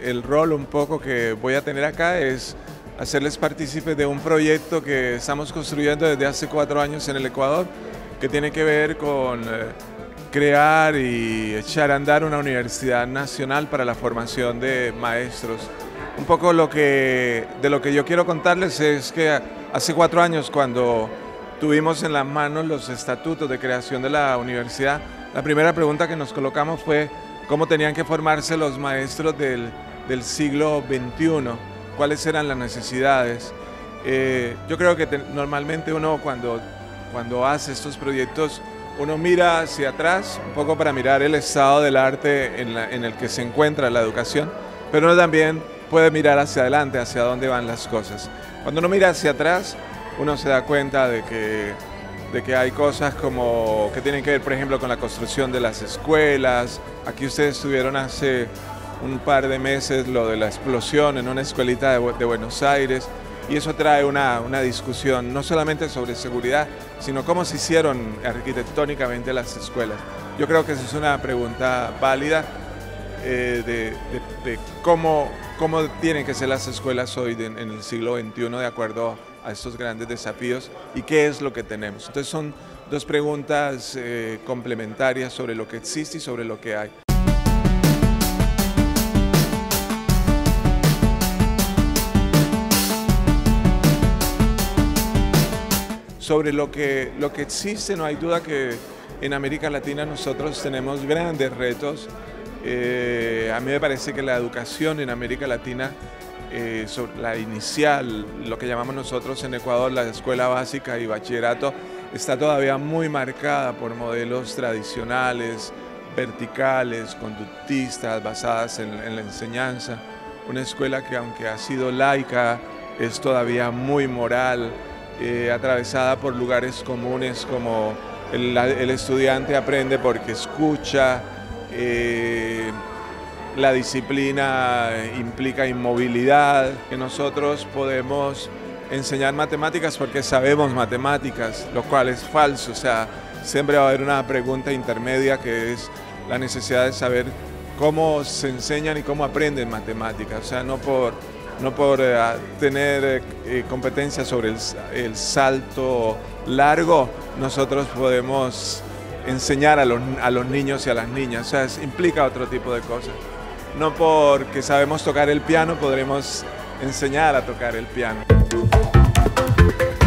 el rol un poco que voy a tener acá es hacerles partícipes de un proyecto que estamos construyendo desde hace 4 años en el Ecuador, que tiene que ver con crear y echar a andar una universidad nacional para la formación de maestros. Un poco de lo que yo quiero contarles es que hace 4 años, cuando tuvimos en las manos los estatutos de creación de la universidad, la primera pregunta que nos colocamos fue cómo tenían que formarse los maestros del siglo XXI, cuáles eran las necesidades. Yo creo que normalmente uno cuando hace estos proyectos, uno mira hacia atrás, un poco para mirar el estado del arte en el que se encuentra la educación, pero uno también puede mirar hacia adelante, hacia dónde van las cosas. Cuando uno mira hacia atrás, uno se da cuenta de que hay cosas como que tienen que ver, por ejemplo, con la construcción de las escuelas. Aquí ustedes tuvieron hace un par de meses lo de la explosión en una escuelita de Buenos Aires, y eso trae una discusión no solamente sobre seguridad, sino cómo se hicieron arquitectónicamente las escuelas. Yo creo que esa es una pregunta válida de cómo tienen que ser las escuelas hoy en el siglo XXI de acuerdo a estos grandes desafíos y qué es lo que tenemos. Entonces son dos preguntas complementarias sobre lo que existe y sobre lo que hay. Sobre lo que existe, no hay duda que en América Latina nosotros tenemos grandes retos. A mí me parece que la educación en América Latina, la inicial, lo que llamamos nosotros en Ecuador la escuela básica y bachillerato, está todavía muy marcada por modelos tradicionales, verticales, conductistas, basadas en la enseñanza. Una escuela que, aunque ha sido laica, es todavía muy moral, atravesada por lugares comunes como el estudiante aprende porque escucha, la disciplina implica inmovilidad, que nosotros podemos enseñar matemáticas porque sabemos matemáticas, lo cual es falso. O sea, siempre va a haber una pregunta intermedia que es la necesidad de saber cómo se enseñan y cómo aprenden matemáticas. O sea, no por tener competencia sobre el salto largo, nosotros podemos enseñar a los niños y a las niñas. O sea, implica otro tipo de cosas. No porque sabemos tocar el piano podremos enseñar a tocar el piano.